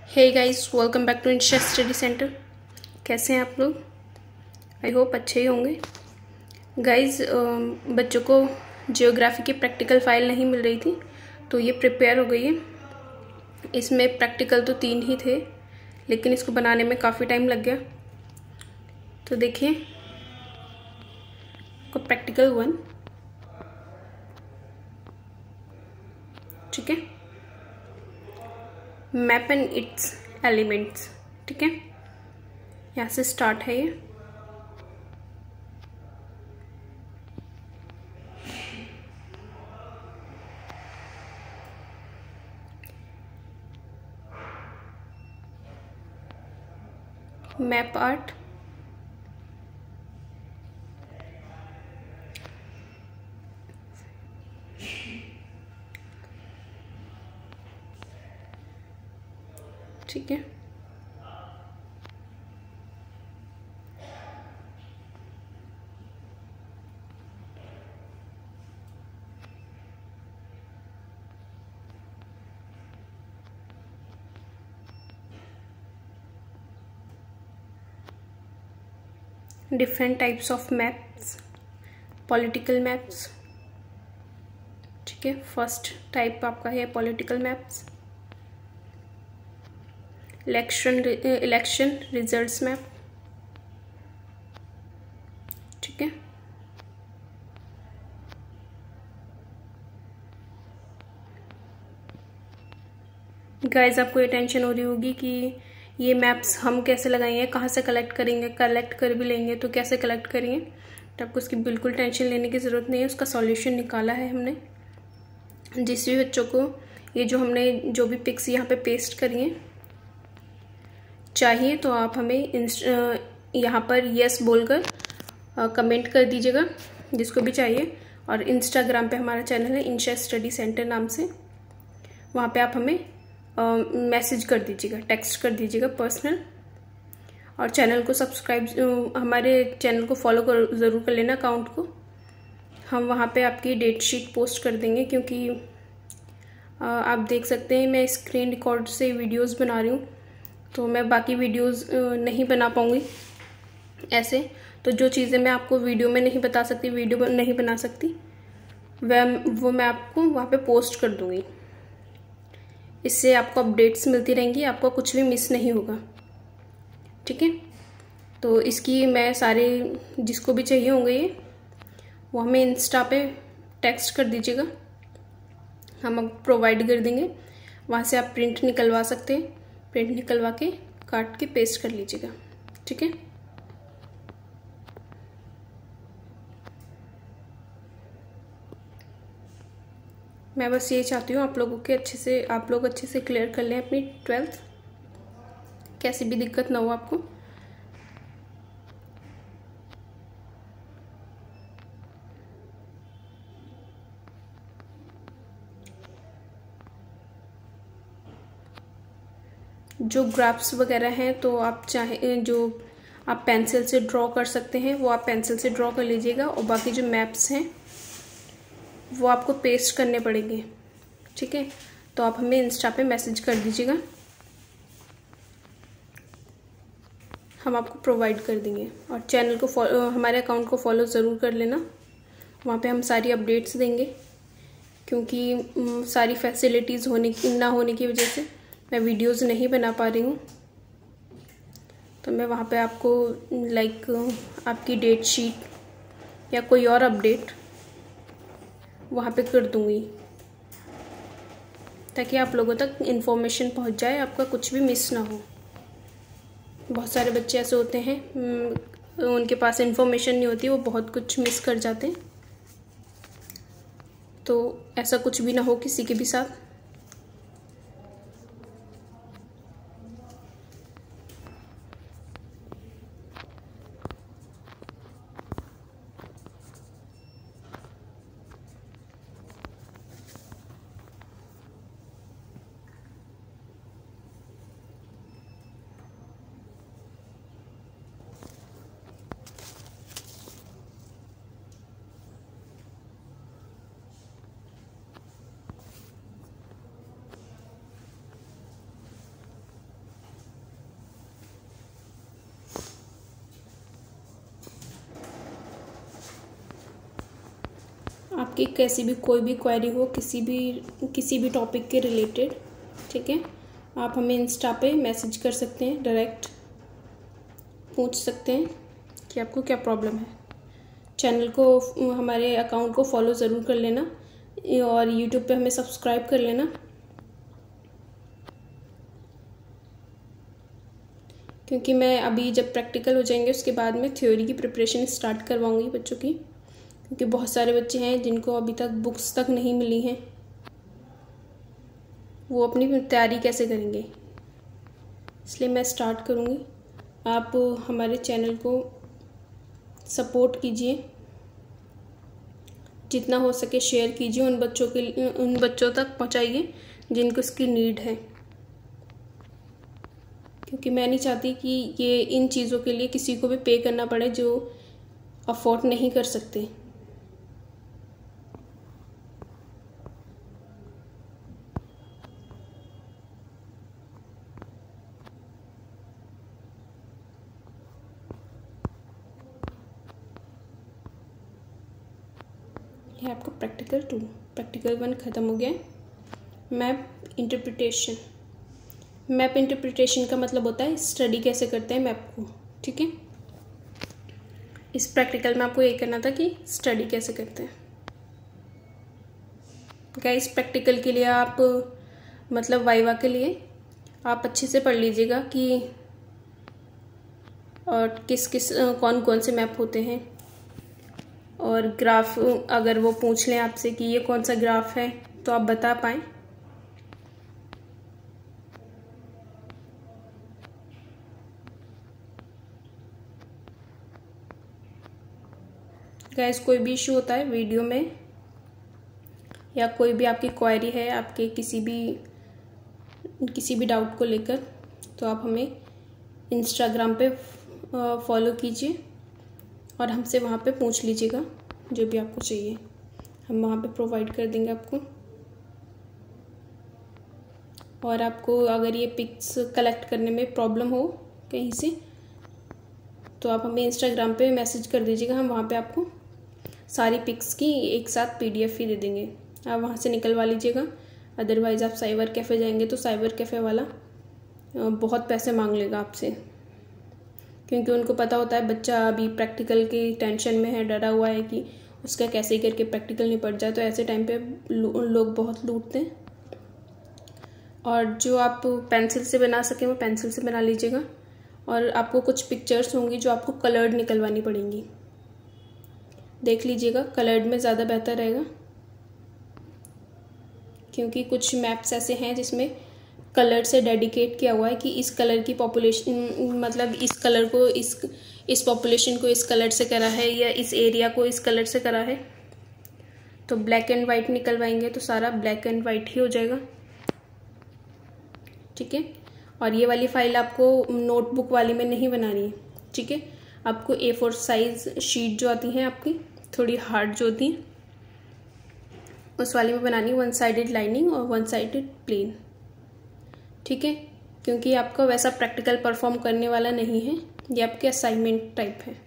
Hey guys, welcome back to Insha study centre. कैसे हैं आप लोग? आई होप अच्छे ही होंगे। गाइस, बच्चों को जियोग्राफी की प्रैक्टिकल फाइल नहीं मिल रही थी, तो ये प्रिपेयर हो गई है। इसमें प्रैक्टिकल तो 3 ही थे, लेकिन इसको बनाने में काफ़ी टाइम लग गया। तो देखिए, प्रैक्टिकल 1, ठीक है, मैप एंड इट्स एलिमेंट्स, ठीक है। यहाँ से स्टार्ट है ये। मैप आर्ट, ठीक है। Different types of maps, political maps, ठीक है। फर्स्ट टाइप आपका है political maps. Election results map, ठीक है। गाइस, आपको ये टेंशन हो रही होगी कि ये मैप्स हम कैसे लगाएंगे, कहाँ से कलेक्ट करेंगे, कलेक्ट कर भी लेंगे तो कैसे कलेक्ट करेंगे। तो आपको उसकी बिल्कुल टेंशन लेने की ज़रूरत नहीं है। उसका सॉल्यूशन निकाला है हमने। जिस भी बच्चों को ये जो भी पिक्स यहाँ पे पेस्ट करी हैं चाहिए, तो आप हमें यहाँ पर यस बोलकर कमेंट कर दीजिएगा, जिसको भी चाहिए। और इंस्टाग्राम पे हमारा चैनल है इंशा स्टडी सेंटर नाम से, वहाँ पे आप हमें मैसेज कर दीजिएगा, टेक्स्ट कर दीजिएगा पर्सनल। और चैनल को सब्सक्राइब, हमारे चैनल को फॉलो ज़रूर कर लेना, अकाउंट को। हम वहाँ पे आपकी डेट शीट पोस्ट कर देंगे, क्योंकि आप देख सकते हैं मैं स्क्रीन रिकॉर्ड से वीडियोस बना रही हूँ, तो मैं बाकी वीडियोस नहीं बना पाऊँगी ऐसे। तो जो चीज़ें मैं आपको वीडियो में नहीं बता सकती, वीडियो नहीं बना सकती, वो मैं आपको वहाँ पे पोस्ट कर दूँगी। इससे आपको अपडेट्स मिलती रहेंगी, आपको कुछ भी मिस नहीं होगा, ठीक है। तो इसकी मैं सारे, जिसको भी चाहिए होंगे ये, वो हमें इंस्टा पे टेक्स्ट कर दीजिएगा, हम आपको प्रोवाइड कर देंगे। वहाँ से आप प्रिंट निकलवा सकते हैं, प्रिंट निकलवा के काट के पेस्ट कर लीजिएगा, ठीक है। मैं बस ये चाहती हूँ आप लोग अच्छे से क्लियर कर लें अपनी 12th, कैसी भी दिक्कत ना हो आपको। जो ग्राफ्स वगैरह हैं, तो आप जो आप पेंसिल से ड्रॉ कर सकते हैं वो आप पेंसिल से ड्रॉ कर लीजिएगा, और बाकी जो मैप्स हैं वो आपको पेस्ट करने पड़ेंगे, ठीक है। तो आप हमें इंस्टा पे मैसेज कर दीजिएगा, हम आपको प्रोवाइड कर देंगे। और चैनल को हमारे अकाउंट को फॉलो ज़रूर कर लेना, वहाँ पे हम सारी अपडेट्स देंगे, क्योंकि सारी फैसिलिटीज़ ना होने की वजह से मैं वीडियोस नहीं बना पा रही हूँ। तो मैं वहाँ पे आपको आपकी डेट शीट या कोई और अपडेट वहाँ पे कर दूँगी, ताकि आप लोगों तक इन्फॉर्मेशन पहुँच जाए, आपका कुछ भी मिस ना हो। बहुत सारे बच्चे ऐसे होते हैं, उनके पास इन्फॉर्मेशन नहीं होती, वो बहुत कुछ मिस कर जाते हैं। तो ऐसा कुछ भी ना हो किसी के भी साथ। आपकी कैसी भी कोई भी क्वेरी हो किसी भी टॉपिक के रिलेटेड, ठीक है, आप हमें इंस्टा पे मैसेज कर सकते हैं, डायरेक्ट पूछ सकते हैं कि आपको क्या प्रॉब्लम है। चैनल को, हमारे अकाउंट को फॉलो ज़रूर कर लेना और यूट्यूब पे हमें सब्सक्राइब कर लेना, क्योंकि मैं अभी जब प्रैक्टिकल हो जाएंगे उसके बाद में थ्योरी की प्रिपरेशन स्टार्ट करवाऊंगी बच्चों की, क्योंकि बहुत सारे बच्चे हैं जिनको अभी तक बुक्स तक नहीं मिली हैं, वो अपनी तैयारी कैसे करेंगे। इसलिए मैं स्टार्ट करूंगी। आप हमारे चैनल को सपोर्ट कीजिए, जितना हो सके शेयर कीजिए, उन बच्चों तक पहुंचाइए जिनको इसकी नीड है, क्योंकि मैं नहीं चाहती कि ये इन चीज़ों के लिए किसी को भी पे करना पड़े जो अफोर्ड नहीं कर सकते। ये आपका प्रैक्टिकल 2, प्रैक्टिकल 1 ख़त्म हो गया। मैप इंटरप्रिटेशन का मतलब होता है स्टडी कैसे करते हैं मैप को, ठीक है। इस प्रैक्टिकल में आपको ये करना था कि स्टडी कैसे करते हैं। गाइस, प्रैक्टिकल के लिए आप मतलब वाइवा के लिए आप अच्छे से पढ़ लीजिएगा कि और कौन कौन से मैप होते हैं, और ग्राफ अगर वो पूछ लें आपसे कि ये कौन सा ग्राफ है तो आप बता पाएँ। गाइस, कोई भी इशू होता है वीडियो में या कोई भी आपकी क्वेरी है आपके किसी भी डाउट को लेकर, तो आप हमें इंस्टाग्राम पे फॉलो कीजिए और हमसे वहाँ पे पूछ लीजिएगा जो भी आपको चाहिए, हम वहाँ पे प्रोवाइड कर देंगे आपको। और आपको अगर ये पिक्स कलेक्ट करने में प्रॉब्लम हो कहीं से, तो आप हमें इंस्टाग्राम पे मैसेज कर दीजिएगा, हम वहाँ पे आपको सारी पिक्स की एक साथ PDF ही दे देंगे, आप वहाँ से निकलवा लीजिएगा। अदरवाइज़ आप साइबर कैफ़े जाएंगे तो साइबर कैफ़े वाला बहुत पैसे मांग लेगा आपसे, क्योंकि उनको पता होता है बच्चा अभी प्रैक्टिकल की टेंशन में है, डरा हुआ है कि उसका कैसे करके प्रैक्टिकल निपट जाए। तो ऐसे टाइम पे लोग बहुत लूटते हैं। और जो आप पेंसिल से बना सकें वो पेंसिल से बना लीजिएगा। और आपको कुछ पिक्चर्स होंगी जो आपको कलर्ड निकलवानी पड़ेंगी, देख लीजिएगा, कलर्ड में ज़्यादा बेहतर रहेगा, क्योंकि कुछ मैप्स ऐसे हैं जिसमें कलर से डेडिकेट किया हुआ है कि इस कलर की पॉपुलेशन, मतलब इस कलर को इस पॉपुलेशन को इस कलर से करा है या इस एरिया को इस कलर से करा है। तो ब्लैक एंड वाइट निकलवाएंगे तो सारा ब्लैक एंड वाइट ही हो जाएगा, ठीक है। और ये वाली फाइल आपको नोटबुक वाली में नहीं बनानी है, ठीक है। आपको A4 साइज शीट जो आती हैं आपकी थोड़ी हार्ड जो होती हैं उस वाली में बनानी है, 1 साइडेड लाइनिंग और 1 साइडेड प्लेन, ठीक है। क्योंकि आपका वैसा प्रैक्टिकल परफॉर्म करने वाला नहीं है, ये आपके असाइनमेंट टाइप है,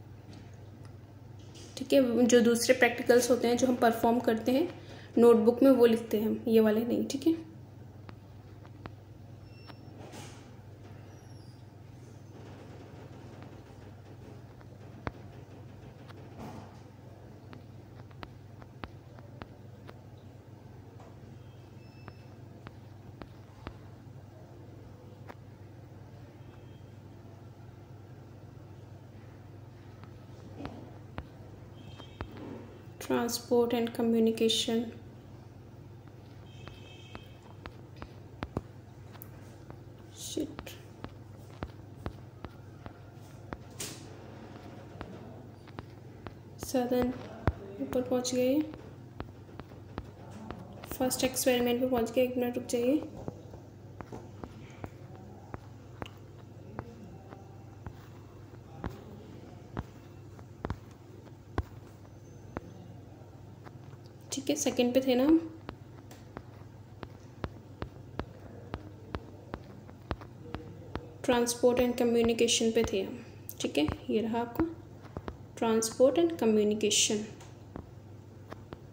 ठीक है। जो दूसरे प्रैक्टिकल्स होते हैं जो हम परफॉर्म करते हैं नोटबुक में वो लिखते हैं हम, ये वाले नहीं, ठीक है। ट्रांसपोर्ट एंड कम्युनिकेशन, शिट, सदन ऊपर पहुंच गए, फर्स्ट एक्सपेरिमेंट पे पहुंच गए। 1 मिनट रुक जाइए। ठीक है, सेकंड पे थे ना हम। ट्रांसपोर्ट एंड कम्युनिकेशन पे थे हम, ठीक है। ये रहा आपका ट्रांसपोर्ट एंड कम्युनिकेशन।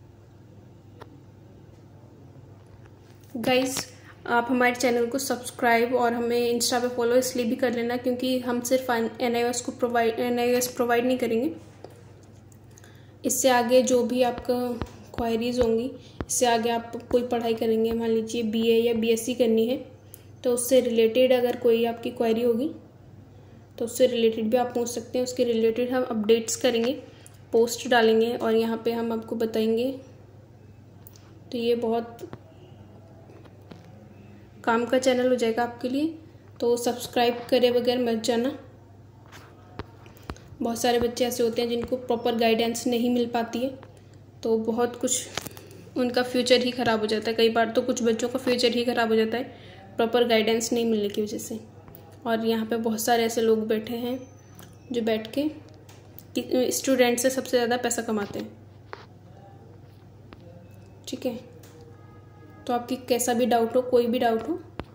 गाइस आप हमारे चैनल को सब्सक्राइब और हमें इंस्टा पे फॉलो इसलिए भी कर लेना क्योंकि हम सिर्फ NIOS प्रोवाइड नहीं करेंगे। इससे आगे जो भी आपका क्वायरीज़ होंगी, इससे आगे आप कोई पढ़ाई करेंगे, मान लीजिए BA या BSc करनी है, तो उससे रिलेटेड अगर कोई आपकी क्वायरी होगी तो उससे रिलेटेड भी आप पूछ सकते हैं। उसके रिलेटेड हम अपडेट्स करेंगे, पोस्ट डालेंगे और यहाँ पे हम आपको बताएंगे। तो ये बहुत काम का चैनल हो जाएगा आपके लिए, तो सब्सक्राइब करे बगैर मत जाना। बहुत सारे बच्चे ऐसे होते हैं जिनको प्रॉपर गाइडेंस नहीं मिल पाती है, तो बहुत कुछ उनका फ्यूचर ही ख़राब हो जाता है। कई बार तो कुछ बच्चों का फ्यूचर ही ख़राब हो जाता है प्रॉपर गाइडेंस नहीं मिलने की वजह से। और यहाँ पे बहुत सारे ऐसे लोग बैठे हैं जो बैठ के स्टूडेंट से सबसे ज़्यादा पैसा कमाते हैं। ठीक है, तो आपकी कैसा भी डाउट हो, कोई भी डाउट हो,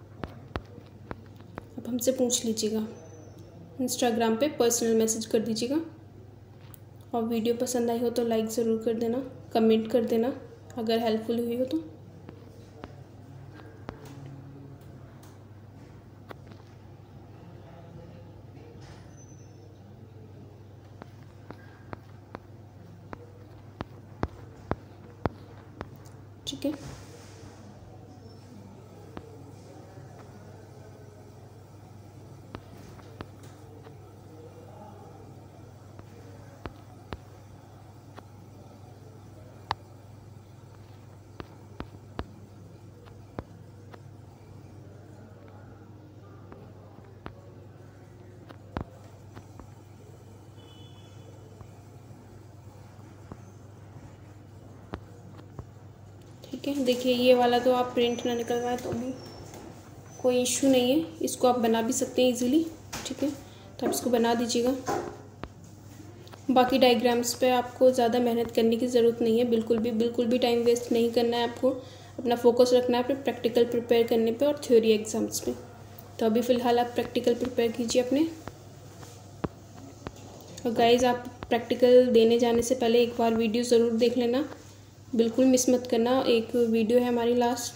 आप हमसे पूछ लीजिएगा। इंस्टाग्राम पे पर्सनल मैसेज कर दीजिएगा। और वीडियो पसंद आई हो तो लाइक ज़रूर कर देना, कमेंट कर देना अगर हेल्पफुल हुई हो तो। ठीक है, ठीक है। देखिए ये वाला तो आप प्रिंट ना निकलवाए तो भी कोई इशू नहीं है, इसको आप बना भी सकते हैं इजीली। ठीक है, तो आप इसको बना दीजिएगा। बाकी डायग्राम्स पे आपको ज़्यादा मेहनत करने की ज़रूरत नहीं है, बिल्कुल भी टाइम वेस्ट नहीं करना है आपको। अपना फोकस रखना है अपने प्रैक्टिकल प्रिपेयर करने पे और थ्योरी एग्ज़ाम्स पे। तो अभी फ़िलहाल आप प्रैक्टिकल प्रिपेयर कीजिए अपने। और गाइज़ आप प्रैक्टिकल देने जाने से पहले एक बार वीडियो ज़रूर देख लेना, बिल्कुल मिस मत करना। एक वीडियो है हमारी लास्ट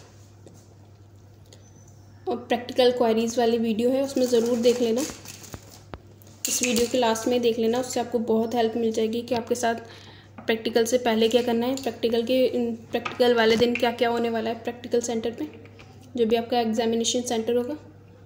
और प्रैक्टिकल क्वारीज़ वाली वीडियो है, उसमें ज़रूर देख लेना। इस वीडियो के लास्ट में देख लेना, उससे आपको बहुत हेल्प मिल जाएगी कि आपके साथ प्रैक्टिकल से पहले क्या करना है, प्रैक्टिकल वाले दिन क्या क्या होने वाला है प्रैक्टिकल सेंटर पे, जो भी आपका एग्जामिनेशन सेंटर होगा।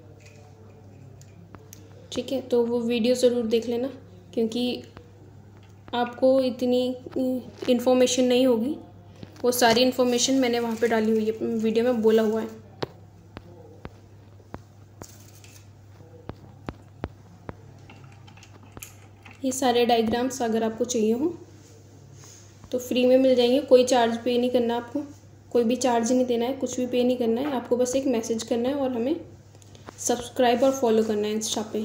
ठीक है, तो वो वीडियो ज़रूर देख लेना क्योंकि आपको इतनी इन्फॉर्मेशन नहीं होगी। वो सारी इन्फॉर्मेशन मैंने वहाँ पे डाली हुई है, वीडियो में बोला हुआ है। ये सारे डायग्राम्स अगर आपको चाहिए हो तो फ्री में मिल जाएंगे, कोई चार्ज पे नहीं करना आपको, कोई भी चार्ज नहीं देना है, कुछ भी पे नहीं करना है। आपको बस एक मैसेज करना है और हमें सब्सक्राइब और फॉलो करना है इंस्टा पे।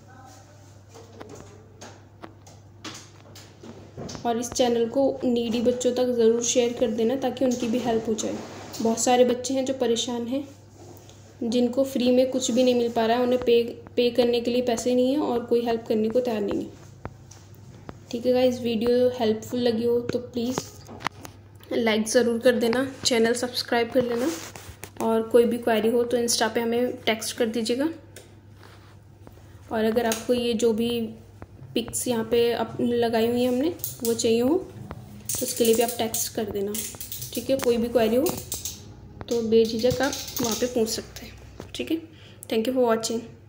और इस चैनल को नीडी बच्चों तक ज़रूर शेयर कर देना ताकि उनकी भी हेल्प हो जाए। बहुत सारे बच्चे हैं जो परेशान हैं, जिनको फ्री में कुछ भी नहीं मिल पा रहा है, उन्हें पे करने के लिए पैसे नहीं हैं और कोई हेल्प करने को तैयार नहीं है। ठीक है गाइस, वीडियो हेल्पफुल लगी हो तो प्लीज़ लाइक ज़रूर कर देना, चैनल सब्सक्राइब कर लेना। और कोई भी क्वेरी हो तो इंस्टा पे हमें टेक्स्ट कर दीजिएगा। और अगर आपको ये जो भी पिक्स यहाँ पे लगाई हुई हैं हमने वो चाहिए हो तो उसके लिए भी आप टेक्स्ट कर देना। ठीक है, कोई भी क्वेरी हो तो बेझिझक आप वहाँ पे पूछ सकते हैं। ठीक है, थैंक यू फॉर वॉचिंग।